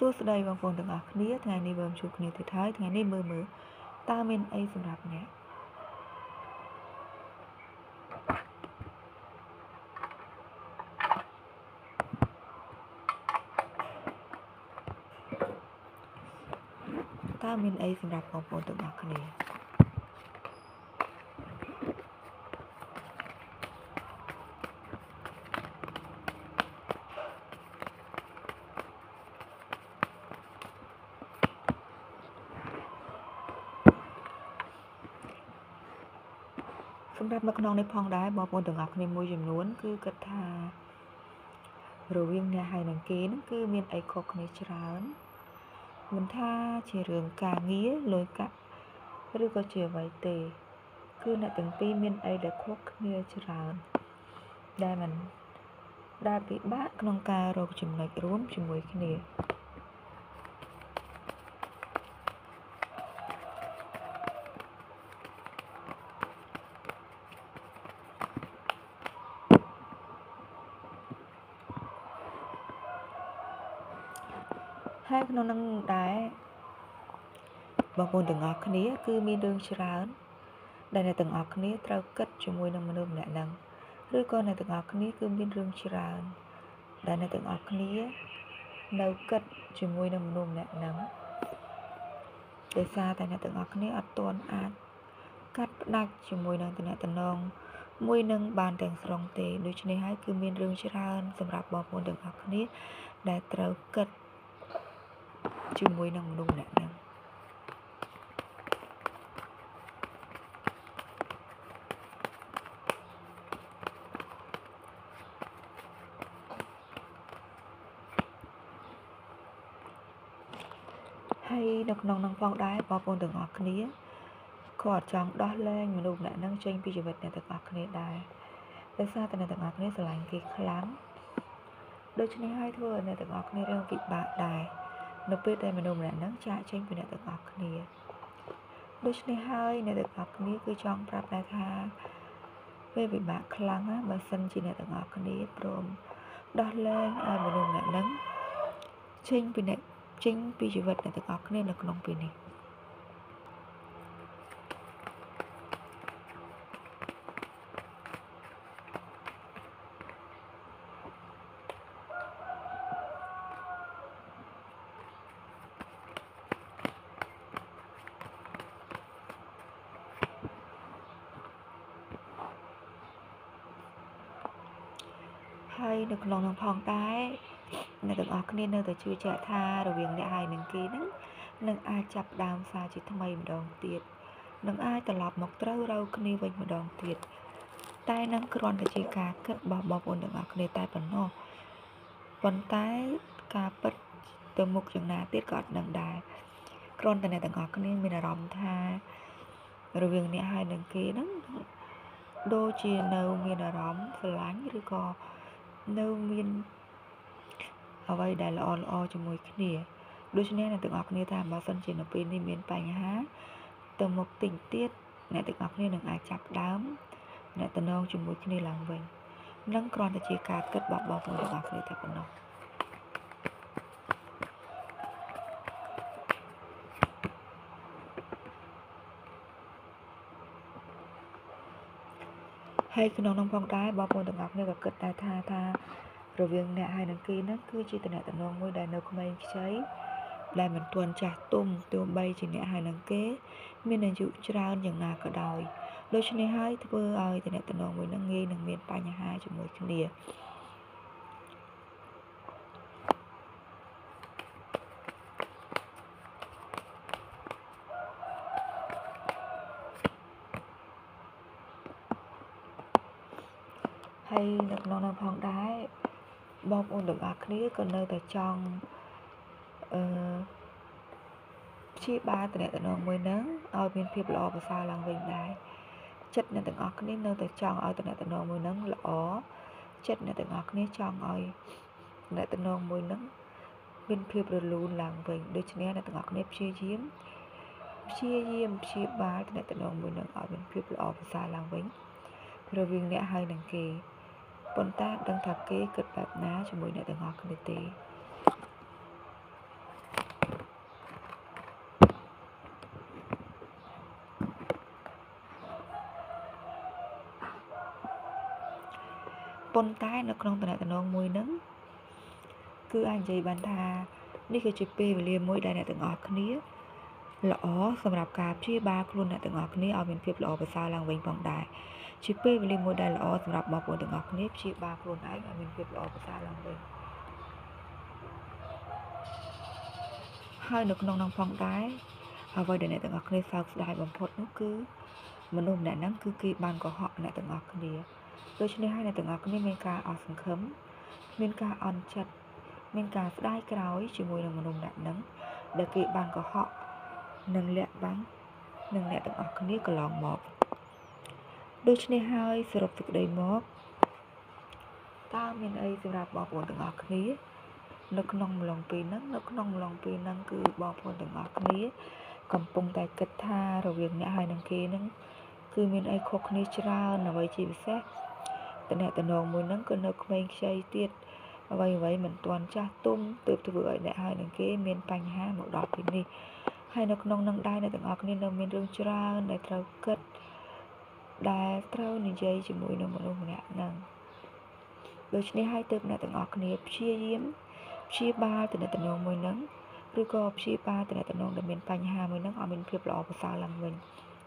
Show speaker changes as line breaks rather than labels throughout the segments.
សួស្តីបងប្អូនទាំងអស់គ្នាថ្ងៃនេះយើងជួបគ្នាទៀតហើយថ្ងៃនេះមើលតើមានអីសម្រាប់អ្នកតើមានអីសម្រាប់បងប្អូនទាំងអស់គ្នាសម្រាប់នៅក្នុងនេះផងដែរបងប្អូនទាំងអស់គ្នាមួយចំនួនគឺគិតថារវាងអ្នកហើយនឹងគេហ្នឹងគឺមានអីខុសគ្នាច្រើនមិនថាជារឿងការងារលុយកាក់ឬក៏ជាអ្វីទេគឺអ្នកទាំងពីរមានអីដែលខុសគ្នាច្រើនដែលពិបាកក្នុងការរកចំណុចរួមជាមួយគ្នាហើយក្នុងនឹងដែរបងប្អូនទាំងអស់គ្នាគឺមានរឿងច្រើនដែលអ្នកទាំងអស់គ្នាត្រូវគិតជាមួយនឹងមនុស្សម្នាក់ហ្នឹងឬក៏អ្នកទាំងអស់គ្នាគឺមានរឿងច្រើនដែលអ្នកទាំងអស់គ្នានៅគិតជាមួយនឹងមនុស្សម្នាក់ហ្នឹងដោយសារតែអ្នកទាំងអស់គ្នាអត់ទាន់អាចកាត់ផ្ដាច់ជាមួយនឹងតំណែងមួយនឹងបានទាំងស្រុងទេដូច្នេះហើយគឺមានរឿងច្រើនសម្រាប់បងប្អូនទាំងអស់គ្នាដែលត្រូវគិតជាមួយនឹងមនុស្សម្នាក់ហ្នឹងហើយនៅក្នុងនឹងផងដែរបងប្អូនទាំងអស់គ្នាក៏អត់ចង់ដោះលែងមនុស្សម្នាក់ហ្នឹងចេញពីជីវិតអ្នកទាំងអស់គ្នាដែរដោយសារតែអ្នកទាំងអស់គ្នាស្រឡាញ់គេខ្លាំងដូច្នេះហើយធ្វើឲ្យអ្នកទាំងអស់គ្នារឿងពិបាកដែរនៅពេលដែលមនុស្សម្នាក់ហ្នឹងចាកចេញពីអ្នកទាំងអស់គ្នាដូច្នេះហើយអ្នកទាំងអស់គ្នាគឺចង់ប្រាប់ដែរថាវាពិបាកខ្លាំងណាស់បើសិនជាអ្នកទាំងអស់គ្នាព្រមដោះលែងឲ្យមនុស្សម្នាក់ហ្នឹងចេញពីជីវិតអ្នកទាំងអស់គ្នានៅក្នុងពេលនេះហើយនៅក្នុងនឹងផងដែរអ្នកទាំងអស់គ្នានៅតែជឿជាក់ថារវាងអ្នកហើយនឹងគេហ្នឹងនឹងអាចចាប់ដើមសារជាថ្មីម្ដងទៀតនឹងអាចត្រឡប់មកត្រូវរៅគ្នាវិញម្ដងទៀតតែនឹងគ្រាន់តែជាការគិតរបស់បងប្អូនទាំងអស់គ្នាតែប៉ុណ្ណោះប៉ុន្តែការពិតទៅមុខយ៉ាងណាទៀតក៏អត់ដឹងដែរគ្រាន់តែអ្នកទាំងអស់គ្នាមានអារម្មណ៍ថារវាងអ្នកហើយនឹងគេហ្នឹងដូចជានៅមានអារម្មណ៍ស្រឡាញ់ឬក៏នៅមានអ្វីដែលល្អជាមួយគ្នាដូច្នេះអ្នកទាំងអស់គ្នាថាបើសិនជានៅពេលនេះមានបញ្ហាទៅមុខតិចទៀតអ្នកទាំងអស់គ្នានឹងអាចចាប់ដើមអ្នកតំណងជាមួយគ្នាឡើងវិញនឹងគ្រាន់តែជាការគិតរបស់បងប្អូនទាំងអស់គ្នាតែប៉ុណ្ណោះហើយក្នុងនោះផងដែរបងប្អូនទាំងអស់គ្នាក៏គិតដែរថារវាងអ្នកហើយនឹងគេហ្នឹងគឺជាតំណែងមួយដែលនៅក្មេងខ្ចីដែលមិនទាន់ចាស់ទុំទោះបីជាអ្នកហើយនឹងគេមានអាយុច្រើនយ៉ាងណាក៏ដោយដូច្នេះហើយធ្វើឲ្យតំណែងមួយហ្នឹងងាយនឹងមានបញ្ហាជាមួយគ្នាហើយនៅក្នុងនោះផងដែរបងប្អូនទាំងអស់គ្នាក៏នៅតែចង់ព្យាបាលតំណែងមួយហ្នឹងឲ្យមានភាពល្អប្រសើរឡើងវិញដែរចិត្តអ្នកទាំងអស់គ្នានៅតែចង់ឲ្យតំណែងមួយហ្នឹងល្អចិត្តអ្នកទាំងអស់គ្នាចង់ឲ្យតំណែងមួយហ្នឹងមានភាពរលូនឡើងវិញដូច្នេះអ្នកទាំងអស់គ្នាព្យាយាមព្យាបាលតំណែងមួយហ្នឹងឲ្យមានភាពល្អប្រសើរឡើងវិញរវាងអ្នកហើយនឹងគេប៉ុន្តែដឹងថាគេគិតបែបណាជាមួយអ្នកទាំងអស់គ្នាទេប៉ុន្តែនៅក្នុងតំណែងមួយហ្នឹងគឺអាចនិយាយបានថានេះគឺជាពេលវេលាមួយដែលអ្នកទាំងអស់គ្នាល្អសម្រាប់ការព្យាបាលខ្លួនអ្នកទាំងអស់គ្នាឲ្យមានភាពល្អប្រសើរឡើងវិញផងដែរជាពេលវេលាមួយដែលល្អសម្រាប់បងប្អូនទាំងអស់គ្នាព្យាបាលខ្លួនឯងឲ្យមានភាពល្អប្រសើរឡើងវិញហើយនៅក្នុងនោះផងដែរអ្វីដែលអ្នកទាំងអស់គ្នាសោកស្ដាយបំផុតនោះគឺមនុស្សម្នាក់ហ្នឹងគឺគេបានកុហកអ្នកទាំងអស់គ្នាដូច្នេះហើយអ្នកទាំងអស់គ្នាមានការអស់សង្ឃឹមមានការអន់ចិត្តមានការស្ដាយក្រោយជាមួយនឹងមនុស្សម្នាក់ហ្នឹងដែលគេបានកុហកនិងលាក់បាំងនឹងអ្នកទាំងអស់គ្នាកន្លងមកដូច្នេះហើយសរុបសេចក្តីមកតើមានអីសម្រាប់បងប្អូនទាំងអស់គ្នានៅក្នុងម្លងពេលហ្នឹងគឺបងប្អូនទាំងអស់គ្នាកំពុងតែគិតថារវាងអ្នកហើយនឹងគេហ្នឹងគឺមានអីខុសគ្នាច្រើនអ្វីជាពិសេសតំណែងមួយហ្នឹងក៏នៅក្មេងខ្ចីទៀតអ្វីមិនទាន់ចាស់ទុំទើបធ្វើឲ្យអ្នកហើយនឹងគេមានបញ្ហាមកដល់ពេលនេះហើយនៅក្នុងនឹងដែរអ្នកទាំងអស់គ្នានៅមានរឿងច្រើនដែលត្រូវគិតដែលត្រូវនិយាយជាមួយនឹងមនុស្សម្នាក់ហ្នឹងដូច្នេះហើយទើបអ្នកទាំងអស់គ្នាព្យាបាលតំណែងមួយហ្នឹងឬក៏ព្យាបាលតំណែងដែលមានបញ្ហាមួយហ្នឹងឲ្យមានភាពល្អប្រសើរឡើងវិញ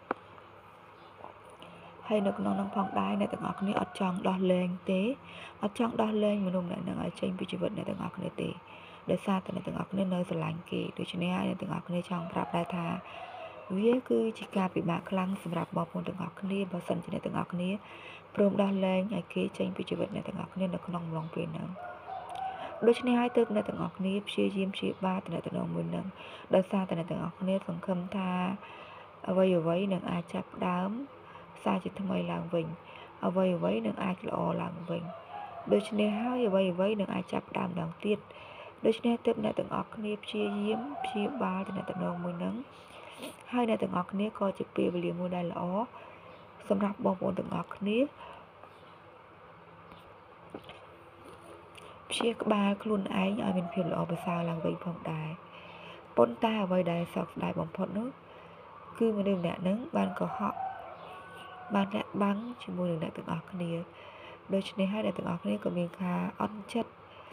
ហើយនៅក្នុងនោះផងដែរអ្នកទាំងអស់គ្នាអត់ចង់ដោះលែងទេអត់ចង់ដោះលែងមនុស្សម្នាក់ហ្នឹងឲ្យចេញពីជីវិតអ្នកទាំងអស់គ្នាទេដោយសារតែអ្នកទាំងអស់គ្នានៅស្រឡាញ់គេដូច្នេះហើយអ្នកទាំងអស់គ្នាចង់ប្រាប់ដែរថាវាគឺជាការពិបាកខ្លាំងសម្រាប់បងប្អូនទាំងអស់គ្នាបើសិនជាអ្នកទាំងអស់គ្នាព្រមដោះលែងឲ្យគេចេញពីជីវិតអ្នកទាំងអស់គ្នានៅក្នុងអំឡុងពេលហ្នឹងដូច្នេះហើយទើបអ្នកទាំងអស់គ្នាព្យាបាលតំណែងមួយហ្នឹងដោយសារតែអ្នកទាំងអស់គ្នាសង្ឃឹមថាអ្វីនឹងអាចចាប់ផ្ដើមសារជាថ្មីឡើងវិញអ្វីនឹងអាចល្អឡើងវិញដូច្នេះហើយអ្វីនឹងអាចចាប់ផ្ដើមឡើងទៀតដូច្នេះទើបអ្នកទាំងអស់គ្នាព្យាបាលតំណែងមួយហ្នឹងហើយអ្នកទាំងអស់គ្នាក៏ជាពេលវេលាមួយដែលល្អសម្រាប់បងប្អូនទាំងអស់គ្នាព្យាបាលខ្លួនឯងឲ្យមានភាពល្អប្រសើរឡើងវិញផងដែរប៉ុន្តែអ្វីដែលសោកស្ដាយបំផុតនោះគឺមនុស្សម្នាក់ហ្នឹងបានកុហកបានលាក់បាំងជាមួយនឹងអ្នកទាំងអស់គ្នាដូច្នេះហើយអ្នកទាំងអស់គ្នាក៏មានការអន់ចិត្ត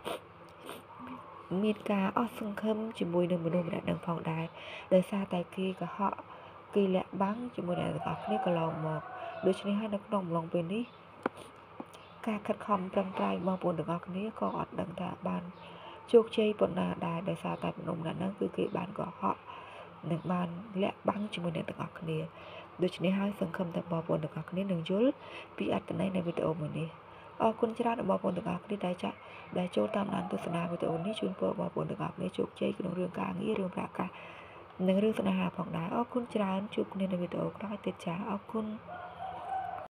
មានការអស់សង្ឃឹមជាមួយនឹងមនុស្សម្នាក់ហ្នឹងផងដែរដោយសារតែគេកុហកគេលាក់បាំងជាមួយអ្នកទាំងអស់គ្នាកន្លងមកដូច្នេះហើយនៅក្នុងអំឡុងពេលនេះការខិតខំប្រឹងប្រែងបងប្អូនទាំងអស់គ្នាក៏អត់ដឹងថាបានជោគជ័យប៉ុណ្ណាដែរដោយសារតែមនុស្សម្នាក់ហ្នឹងគឺគេបានកុហកនិងបានលាក់បាំងជាមួយអ្នកទាំងអស់គ្នាដូច្នេះហើយសង្ឃឹមថាបងប្អូនទាំងអស់គ្នានឹងយល់ពីអត្ថន័យនៃវីដេអូមួយនេះអរគុណច្រើនដល់បងប្អូនទាំងអស់គ្នាដែលចូលតាមដានទស្សនាវីដេអូនេះជូនពរបងប្អូនទាំងអស់គ្នាជោគជ័យក្នុងរឿងការងាររឿងប្រាក់កាសនិងរឿងស្នេហាផងដែរអរគុណច្រើនជួបគ្នានៅវីដេអូក្រោយទៀតចា៎អរគុណ